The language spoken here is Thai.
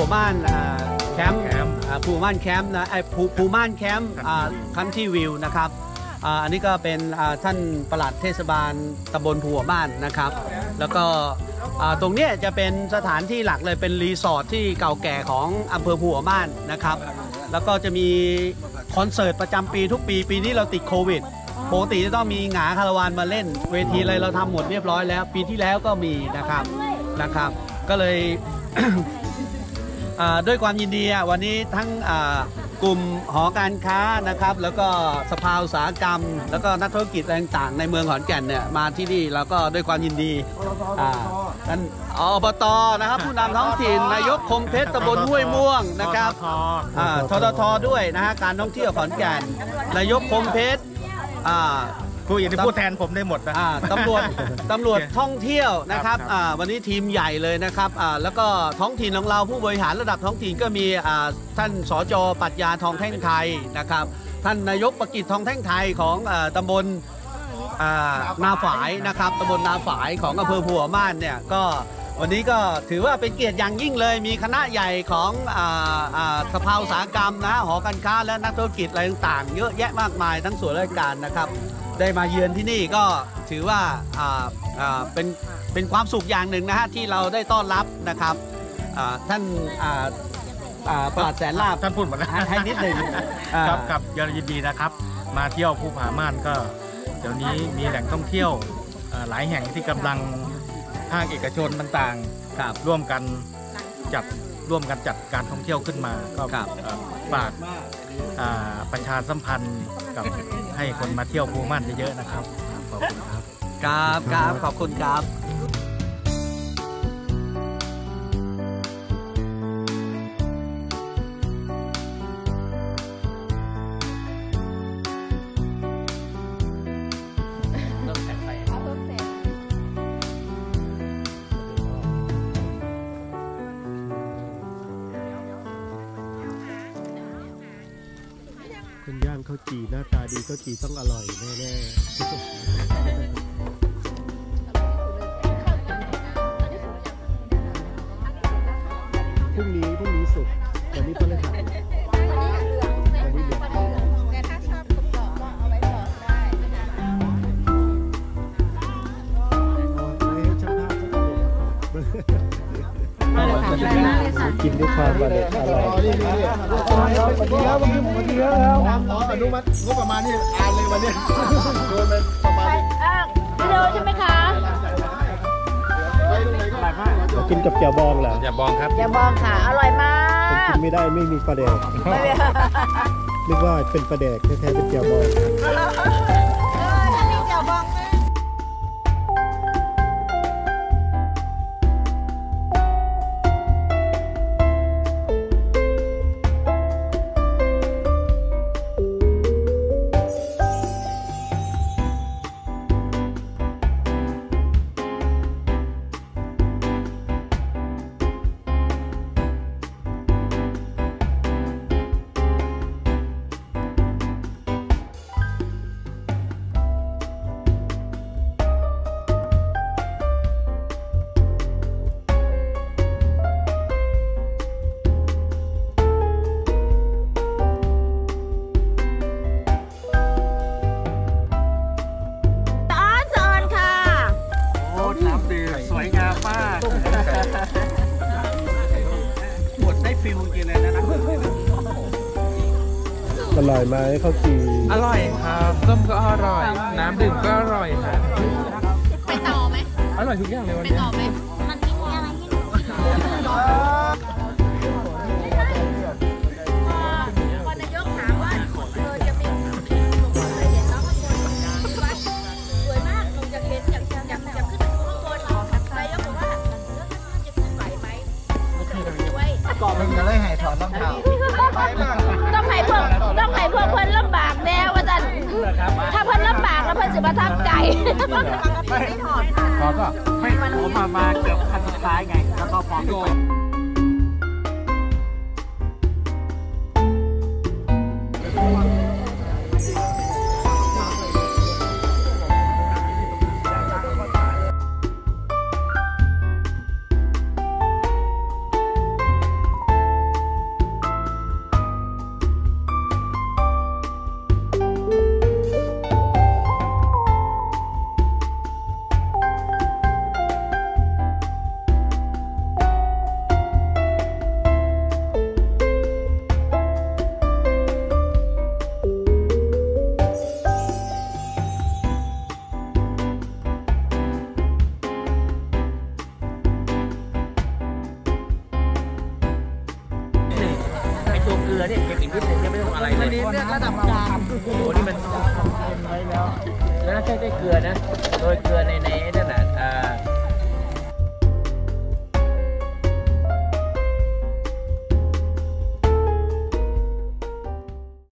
ม่านแคมป์ภูม่านแคมป์นะภูม่านแคมป์คันทรีวิวนะครับอันนี้ก็เป็นท่านปลัดเทศบาลตำบลภูหัวม่านนะครับแล้วก็ตรงนี้จะเป็นสถานที่หลักเลยเป็นรีสอร์ทที่เก่าแก่ของอำเภอภูหัวม่านนะครับแล้วก็จะมีคอนเสิร์ตประจำปีทุกปีนี้เราติดโควิดปกติจะต้องมีหงาคาราวานมาเล่นเวทีอะไรเราทำหมดเรียบร้อยแล้วปีที่แล้วก็มีนะครับก็เลย ด้วยความยินดีวันนี้ทั้งกลุ่มหอการค้านะครับแล้วก็สภาอุตสาหกรรมแล้วก็นักธุรกิจต่างๆในเมืองขอนแก่นเนี่ยมาที่นี่แล้วก็ด้วยความยินดีท่านอบตนะครับผู้นำท้องถิ่นนายกคมเพชรตำบลห้วยม่วงนะครับททด้วยนะฮะการท่องเที่ยวขอนแก่นนายกคมเพชรผู้อย่างที่พูดแทนผมได้หมดนะตำรวจท่องเที่ยวนะครับวันนี้ทีมใหญ่เลยนะครับแล้วก็ท้องถิ่นของเราผู้บริหารระดับท้องถิ่นก็มีท่านสจ.ปรัชญาทองแท่งไทยนะครับท่านนายกประกิตทองแท่งไทยของตำบลนาฝายนะครับตำบลนาฝายของอำเภอภูหัวม่านเนี่ยก็วันนี้ก็ถือว่าเป็นเกียรติอย่างยิ่งเลยมีคณะใหญ่ของสภาอุตสาหกรรมนะหอการค้าและนักธุรกิจอะไรต่างๆเยอะแยะมากมายทั้งส่วนราชการนะครับได้มาเยือนที่นี่ก็ถือว่าเป็นความสุขอย่างหนึ่งนะฮะที่เราได้ต้อนรับนะครับท่านปลัดแสนลาภท่านพูดหมดแล้วให้นิดหนึ่งครับยินดีนะครับมาเที่ยวภูผาม่านก็เดี๋ยวนี้มีแหล่งท่องเที่ยวหลายแห่งที่กำลังภาคเอกชนต่างๆร่วมกันจัดการท่องเที่ยวขึ้นมาก็ฝากประชาสัมพันธ์กับให้คนมาเที่ยวภูม่านเยอะๆนะครับขอบคุณครับขอบคุณครับคนย่างข้าวจี่หน้าตาดีข้าวจี่ต้องอร่อยแน่ๆพรุ่งนี้สุกวันนี้พฤหัสวันนี้เหลือแต่ถ้าชอบกรอบก็เอาไว้กรอบได้เอาไว้ช่างภาพเขากินด้วยความอร่อยสวัสดีครับวันนี้ผมมาเที่ยวแล้วอนุมัติงบประมาณนี่อ่านเลยวันนี้โดนเป็นประมาณวิดีโอใช่ไหมคะกินกับแจ่วบองเหรอแจ่วบองครับแจ่วบองค่ะอร่อยมากกินไม่ได้ไม่มีปลาแดกนึกว่าเป็นปลาแดกแท้ๆเป็นแจ่วบองอร่อยไหมข้าวจี่อร่อยครับส้มก็อร่อยน้ำดื่มก็อร่อยครับไปต่อไหมอร่อยทุกอย่างเลยวันนี้ไปต่อไหมมันมีอะไรให้ดูพอนายกถามว่าจะมีหนูเคยเห็นน้องข้างบนวัดสวยมากหนูจะเห็นอยากขึ้นไปดูข้างบนนายกบอกว่าแล้วท่านจะขึ้นไหวไหมก่อนมึงจะเลยให้ถอดรองเท้าต้องให้พวกเพื่อนลำบากแน่ว่าจะถ้าเพื่อนลำบากแล้วเพื่อนจะประทับใจไม่ถอดก็ไม่ผมมาเกือบคันสุดท้ายไงแล้วก็พร้อมด้วยยังไม่ต้องอะไรเลยอันนี้เลือกระดับกลางโอ้นี่มันแล้วใช้เกลือนะโดยเกลือใน